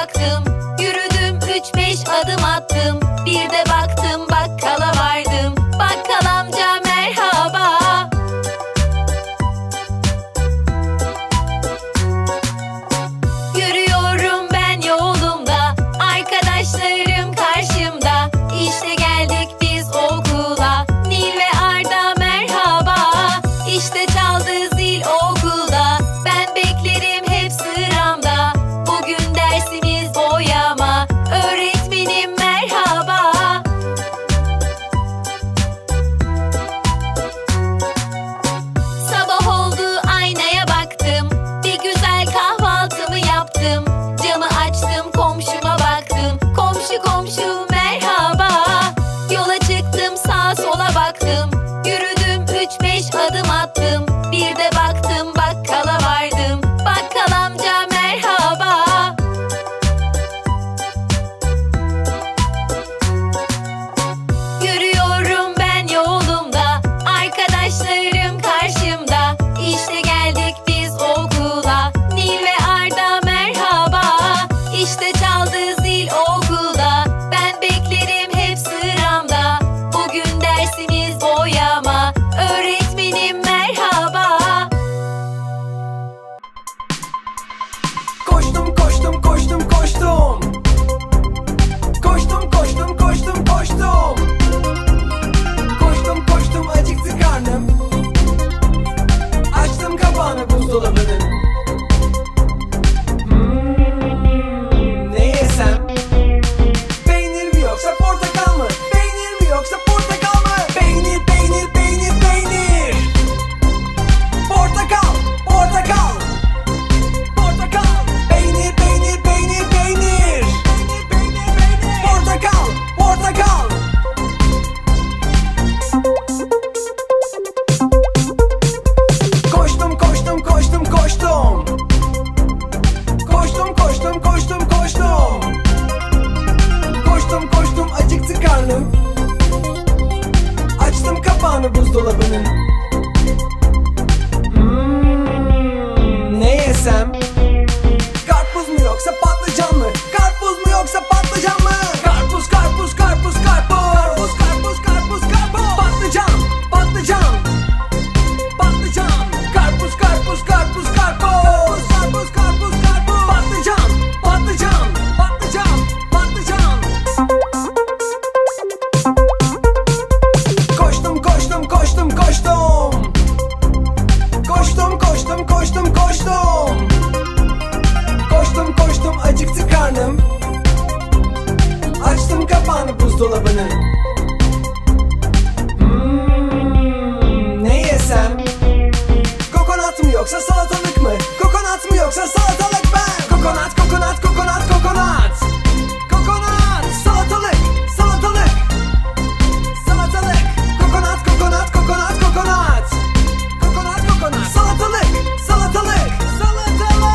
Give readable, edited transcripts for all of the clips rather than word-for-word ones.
baktım. Yürüdüm 3-5 adım attım. Bir de baktım bakkala vardım. Bakkal amca merhaba. Yürüyorum ben yolumda, arkadaşlarım karşımda. İşte geldik biz okula. Nil ve Arda merhaba. İşte çaldı zil okulda. Ben beklerim hep sıramda. Bugün dersimiz boyama. Öğretmenim merhaba. Sabah oldu aynaya baktım. Bir güzel kahvaltımı yaptım. Camı açtım komşuma baktım. Komşu komşu merhaba. Yola çıktım sağa sola baktım. Yürüdüm 3-5 adım attım. Bir de baktım bakkala vardım. Bakkal amca merhaba. Yürüyorum ben yolumda, arkadaşlarım karşımda. İşte geldik biz okula. Nil ve Arda merhaba. İşte çaldı zil okulda. Ben beklerim hep sıramda. Bugün dersimiz boyama. Öğretmenim merhaba. Koştum koştum koştum koştum. Koştum koştum koştum koştum. Koştum koştum acıktı karnım. Açtım kapağını buzdolabının. Ne yesem? Peynir mi yoksa portakal mı? Peynir mi yoksa portakal mı? Peynir peynir peynir peynir. Portakal portakal. Portakal. Peynir peynir peynir peynir. Portakal portakal. Koştum koştum koştum koştum. Koştum koştum koştum koştum. Koştum koştum acıktı karnım. Açtım kapağını buzdolabının. Ne yesem? Karpuz mu yoksa patlıcan mı? Karpuz mu yoksa patlıcan mı? Karpuz karpuz karpuz karpuz. Karpuz karpuz karpuz karpuz. Patlıcan patlıcan. Patlıcan. Karpuz karpuz karpuz karpuz. Karpuz karpuz karpuz. Patlıcan patlıcan patlıcan patlıcan. Koştum koştum koştum koştum. Koştum koştum koştum koştum. Koştum koştum acıktı karnım. Açtım kapağını buzdolabının. Ne yesem? Kokonat mı yoksa salatalık mı? Kokonat mı yoksa salatalık ben? Kokonat kokonat kokonat kokonat. Kokonat. Salatalık salatalık. Salatalık. Kokonat kokonat kokonat kokonat. Kokonat kokonat. Salatalık salatalık. Salatalık.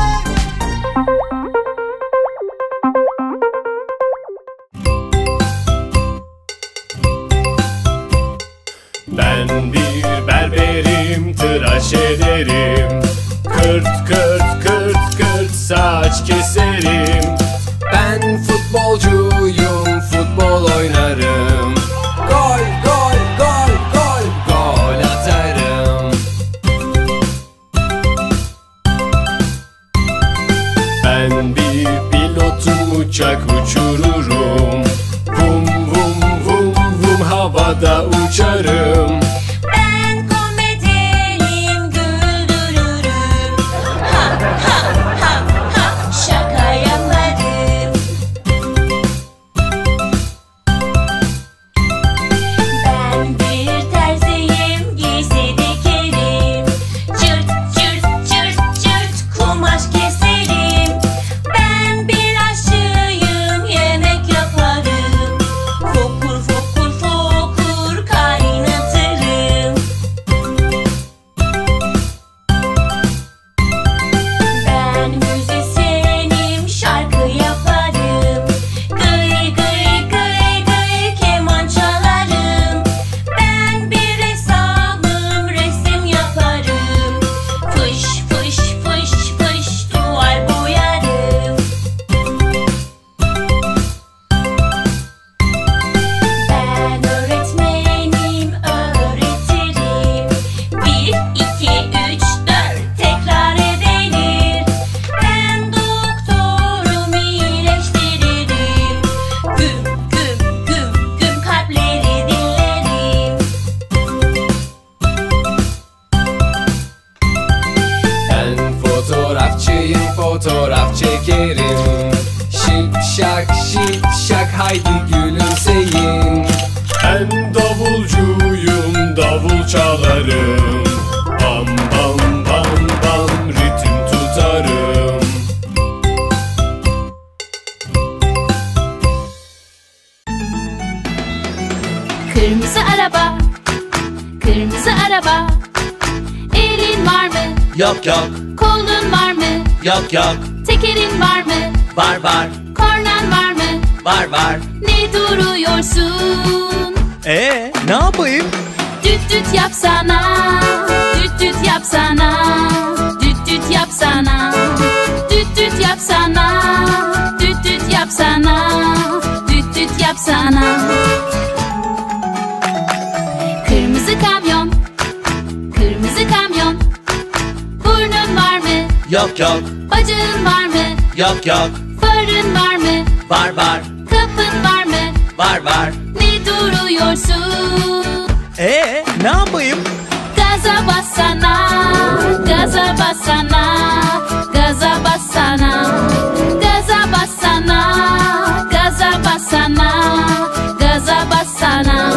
Ben bir berberim, tıraş ederim. Kırt kırt kırt kırt saç keserim. Ben futbolcuyum, futbol oynarım. Gol gol gol gol. Gol atarım. Ben bir pilotum, uçak uçururum. Vum vum vum vum havada uçarım. Ben komedyenim, güldürürüm. Ha ha ha ha, şaka yaparım. Ben bir terziyim, giysi dikerim. Cırt cırt cırt cırt kumaş keserim. Ben bir aşçıyım, yemek yaparım. Fokur fokur fokur kaynatırım. haydi gülümseyin. Ben davulcuyum, davul çalarım. Bam bam bam bam ritim tutarım. Kırmızı araba, kırmızı araba. Elin var mı? Yok yok, Kolun var mı? yok yok, Tekerin var mı? var var, Kornan var mı? var var. Ne duruyorsun? Ne yapayım? Düt düt yapsana, düt düt yapsana, düt düt yapsana, düt düt yapsana, düt düt yapsana, düt düt yapsana. Kırmızı kamyon, kırmızı kamyon. Burnun var mı? Yok yok, Bacağın var mı? yok yok, Farın var mı? var var, Kapın var mı? var var. Ne duruyorsun? Ne yapayım? Gaza bassana, gaza bassana, gaza bassana, gaza bassana, gaza bassana, gaza bassana.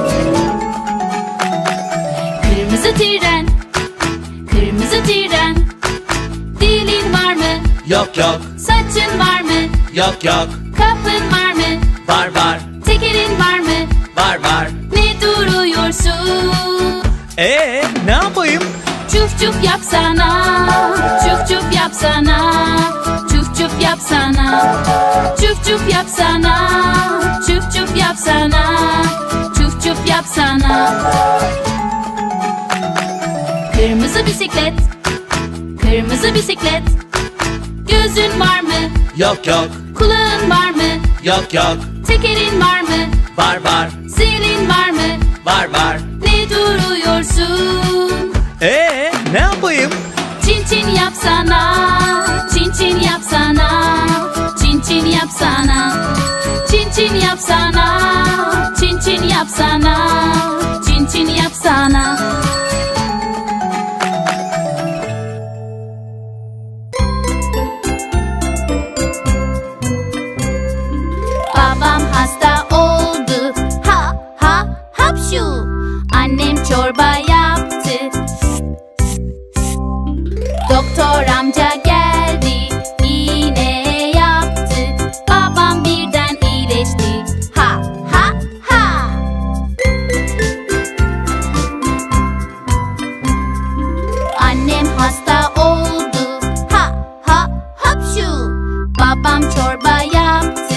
Kırmızı tren, kırmızı tren. Dilin var mı? Yok yok, Saçın var mı? yok yok, Kapın var mı? var var, Tekerin var mı? var var. Ne duruyorsun? Ne yapayım? Çuf çuf yapsana, çuf çuf yapsana, çuf çuf yapsana, çuf çuf yapsana, çuf çuf yapsana, çuf çuf yapsana. Kırmızı bisiklet, kırmızı bisiklet. Gözün var mı? Yok yok, Kulağın var mı? yok yok, Tekerin var mı? var var, Zilin var mı? var var. Ne duruyorsun? Ne yapayım? Çin çin yapsana, çin çin yapsana, çin çin yapsana, çin çin yapsana, çin çin yapsana, çin çin yapsana. Babam hasta oldu, ha ha hapşu. Annem çorba yaptı. Doktor amca geldi, iğne yaptı. Babam birden iyileşti, ha ha ha. Annem hasta oldu, ha ha hapşu. Babam çorba yaptı.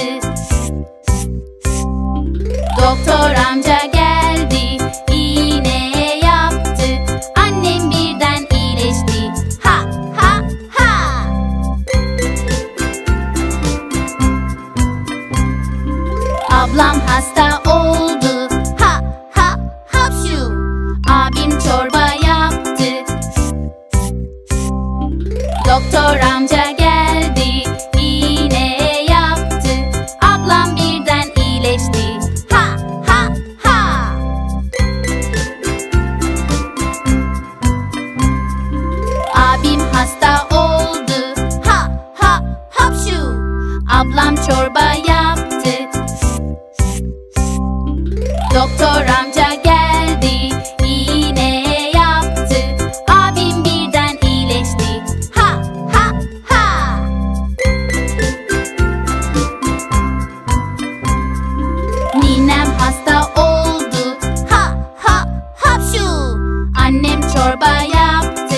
Doktor amca geldi, iğne yaptı. Annem birden iyileşti, ha ha ha. Ablam hasta oldu, ha ha hapşu. Abim çorba yaptı. Doktor amca geldi, iğne yaptı. Ablam birden iyileşti, ha ha ha. Abim hasta oldu, ha ha hapşu. Ablam çorba yaptı. Doktor amca geldi, iğne yaptı. Abim birden iyileşti, ha ha ha. Ninem hasta oldu, ha ha hapşu. Annem çorba yaptı.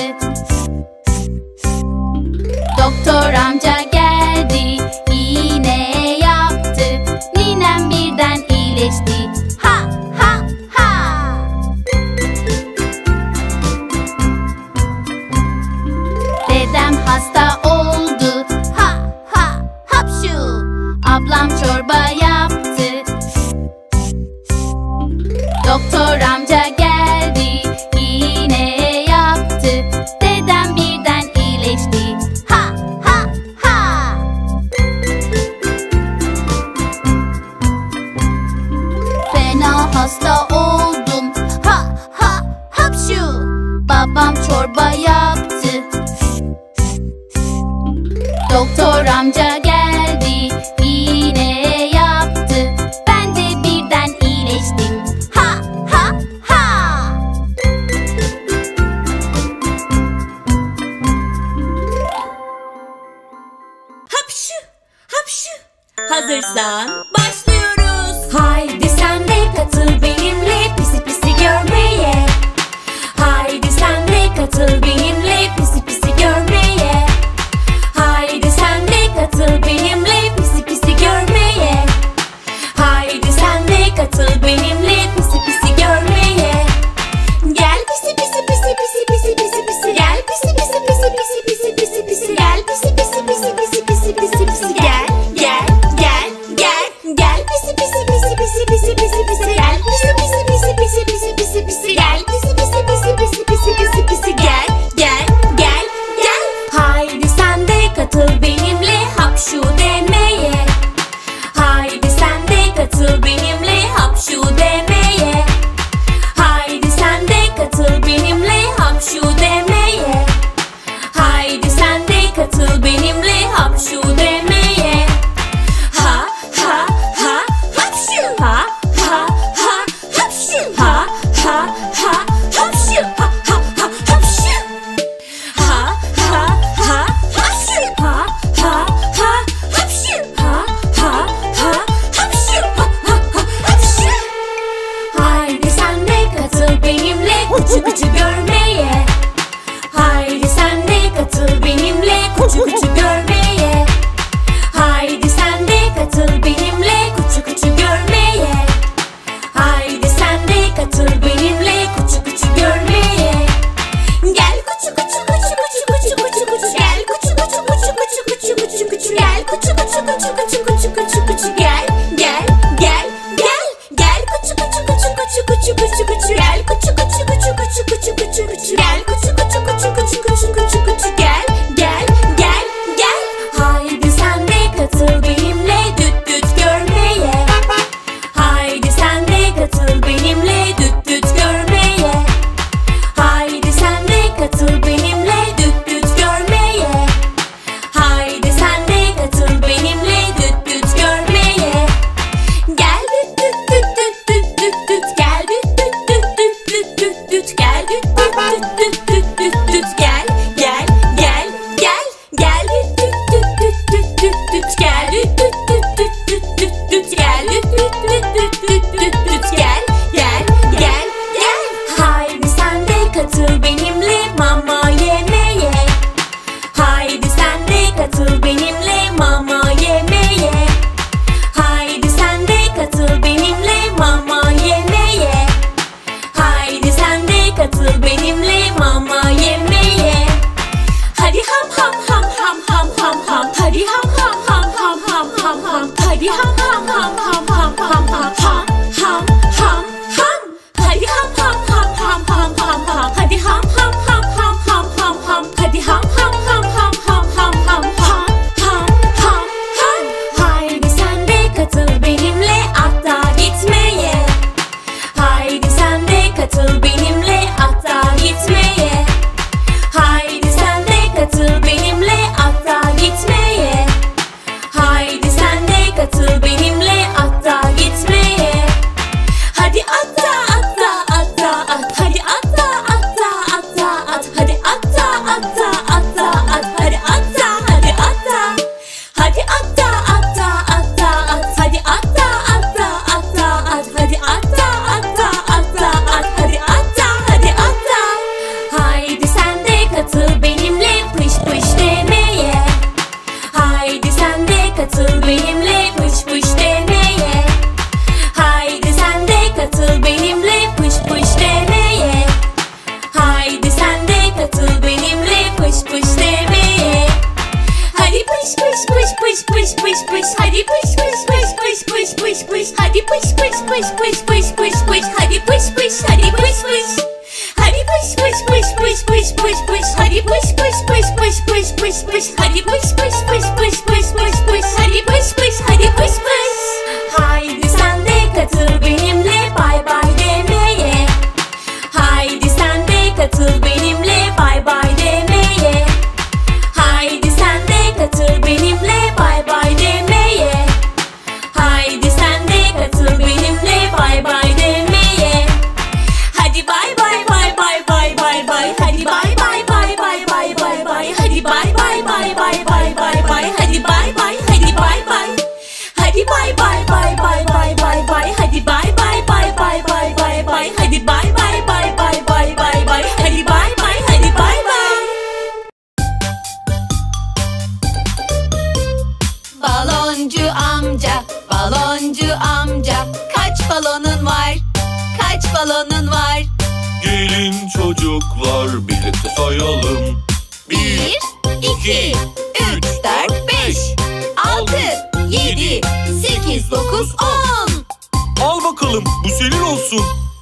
Doktor amca geldi, iğne yaptı. Ninem birden iyileşti, ha ha ha. Dedem hasta oldu, ha ha hapşu. Ablam çorba yaptı. Doktor amca geldi, iğne yaptı. Dedem birden iyileşti, ha ha ha. Fena hasta oldum, ha ha hapşu. Babam çorba yaptı. Doktor amca geldi, iğne yaptı. Hazırsan başlıyoruz. Haydi sen de katıl benimle pisi pisi görmeye. Haydi sen de katıl benimle pisi pisi görmeye. Haydi sen de katıl benimle pisi pisi görmeye. Haydi sen de katıl benimle pisi pisi görmeye. Gel pisi pisi pisi pisi pisi pisi pisi. Gel pisi pisi pisi pisi pisi pisi pisi. Gel pisi pisi pisi pisi pisi pisi pisi. Gel gel gel gel. Gel pisi pisi pisi pisi pisi pisi pisi. Gel pisi pisi pisi pisi pisi pisi pisi. Gel pisi pisi pisi pisi pisi pisi pisi. Gel gel gel gel. Haydi sen de katıl benimle hapşu demeye. Haydi sen de katıl benimle hapşu demeye. Haydi sen de katıl benimle hapşu demeye. Haydi sen de katıl benimle hapşu demeye. Ha ha ha hapşu. Ha ha ha hapşu. Ha ha ha hapşu. Ha ha ha hapşu. Ha ha ha hapşu. Ha ha ha hapşu. Ha ha ha hapşu. Ha ha ha hapşu. Haydi sen de katıl benimle kuçu kuçu görmeye. Haydi sen de katıl benimle kuçu kuçu görmeye. Haydi sen de katıl benimle kuçu kuçu görmeye. Haydi sen de katıl benimle kuçu kuçu görmeye. Gel kuçu kuçu kuçu kuçu kuçu kuçu kuçu. Gel kuçu kuçu kuçu kuçu kuçu kuçu kuçu. Gel kuçu kuçu kuçu kuçu kuçu kuçu kuçu. Gel gel gel gel. Gel kuçu kuçu kuçu kuçu kuçu kuçu kuçu. Gel kuçu kuçu kuçu kuçu kuçu kuçu kuçu. Gel kuçu kuçu kuçu kuçu kuçu kuçu kuçu. Gel gel gel gel. Haydi sen de katıl benimle düt düt görmeye. Haydi sen de katıl benimle düt düt görmeye. Haydi sen de katıl benimle düt düt görmeye. Haydi sen de katıl benimle düt düt görmeye. Gel düt düt düt düt düt düt düt. Gel düt düt düt düt düt düt düt. Gel düt düt düt düt düt düt düt. Gel gel gel gel. Gel düt düt düt düt düt düt düt. Gel düt düt düt düt düt düt düt. Gel düt düt düt düt düt düt düt. Gel gel gel gel. Haydi sen de katıl benimle mama yemeye. Haydi sen de katıl benimle mama yemeye. Haydi sen de katıl benimle mama yemeye. Haydi sen de katıl benimle mama yemeye. Hadi ham ham ham ham ham ham ham. Hadi ham ham ham ham ham ham ham. Hadi ham ham ham ham ham ham ham ham ham ham ham. Hadi ham ham ham ham ham ham ham. Hadi ham ham ham ham ham ham ham. Hadi ham ham ham ham ham ham ham ham ham ham ham. Haydi sen de katıl benimle hatta gitmeye. Haydi sen de katıl benimle hatta gitmeye. Haydi sen de katıl benimle hatta gitmeye. Haydi sen de katıl benimle hatta gitmeye. Hadi atta atta atta at. Hadi atta atta atta at. Hadi atta atta atta at. Hadi atta hadi atta. Hadi atta atta atta at. Hadi atta atta atta at. Hadi atta atta atta at. Hadi atta hadi atta. Haydi sen de katıl benimle pış pış demeye. Haydi sen de katıl benimle pış pış demeye. Haydi sen de katıl benimle pış pış demeye. Haydi sen de katıl benimle pış pış demeye. Hadi pış pış pış pış pış pış pış. Hadi pış pış pış pış pış pış pış. Hadi pış pış pış pış pış pış pış. Hadi pış pış hadi pış pış. Hadi pış pış pış pış pış pış pış. Hadi pış pış pış pış pış pış pış. Hadi pış pış pış pış pış pış pış. Hadi pış pış hadi pış pış. Haydi sen de katıl benimle bay bay demeye. Haydi sen de katıl benimle bay bay demeye. Haydi sen de katıl benimle bay bay demeye. Haydi sen de katıl benimle bay bay demeye. Hadi bay bay bay bay bay bay bay. Hadi bay bay bay bay bay bay bay. Hadi bay bay bay bay bay bay. Baloncu amca, baloncu amca, kaç balonun var? Kaç balonun var? Gelin çocuklar birlikte sayalım. 1, 2, 3, 4, 5, 6, 7, 8, 9, 10. Al bakalım, bu senin olsun.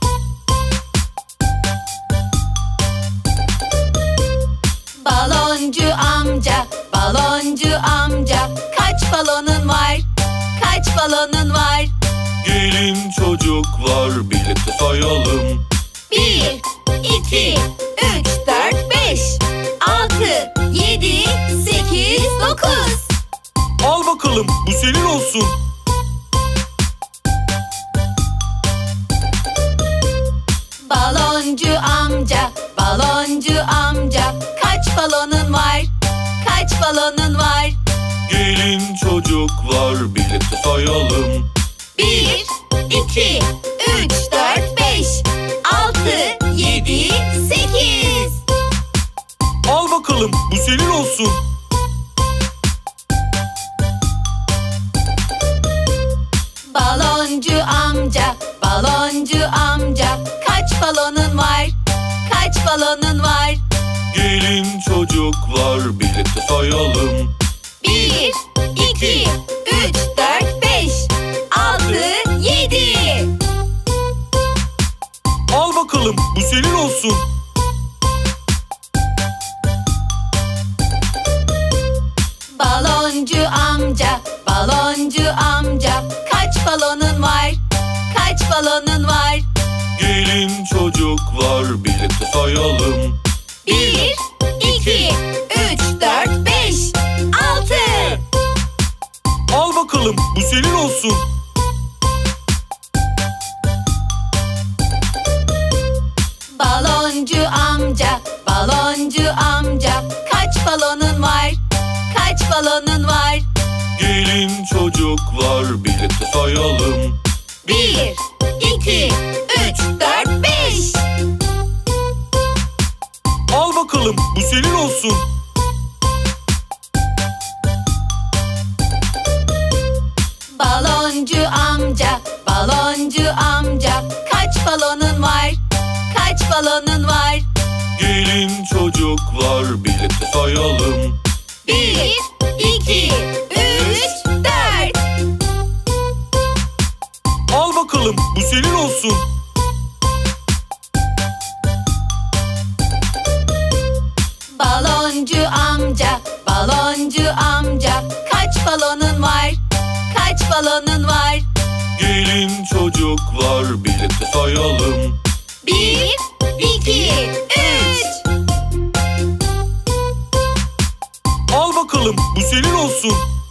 Baloncu amca, baloncu amca, kaç balonun var? Kaç balonun var? Gelin çocuklar birlikte sayalım. 1, 2, 3, 4, 5, 6, 7, 8, 9. Al bakalım, bu senin olsun. Baloncu amca, baloncu amca, kaç balonun var? Kaç balonun var? Gelin çocuklar birlikte sayalım. 1, 2, 3, 4, 5, 6, 7, 8. Al bakalım, bu senin olsun. Baloncu amca, baloncu amca, kaç balonun var? Kaç balonun var? Gelin çocuklar birlikte sayalım. 1, 2, 3, 4, 5, 6, 7. Al bakalım, bu senin olsun. Baloncu amca, baloncu amca, kaç balonun var? Kaç balonun var? Gelin çocuklar birlikte sayalım. 1, 2, 3, 4, 5, 6. Al bakalım, bu senin olsun. Baloncu amca, baloncu amca, kaç balonun var? Kaç balonun var? Gelin çocuklar birlikte sayalım. 1, 2, 3, 4, 5. Al bakalım, bu senin olsun. Baloncu amca, baloncu amca, kaç balonun var? Kaç balonun var? Gelin çocuklar birlikte sayalım. 1, 2, 3, 4. Al bakalım, bu senin olsun. Baloncu amca, baloncu amca, kaç balonun var? Kaç balonun var? Gelin çocuklar birlikte sayalım. 1, 2, 3. Al bakalım, bu senin olsun.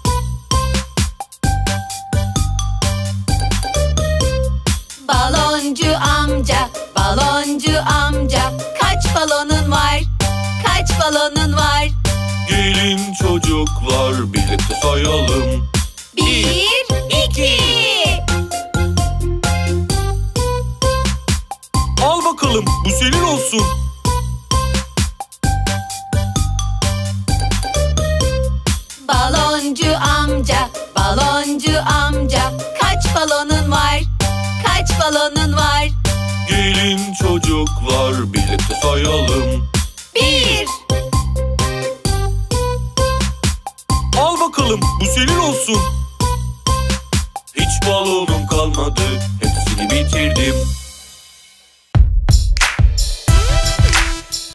Baloncu amca, baloncu amca, kaç balonun var? Kaç balonun var? Gelin çocuklar birlikte sayalım. 1, 2. Al bakalım, bu senin olsun. Baloncu amca, baloncu amca, kaç balonun var? Kaç balonun var? Gelin çocuklar birlikte sayalım. 1. Al bakalım, bu senin olsun. Hiç balonum kalmadı, hepsini bitirdim.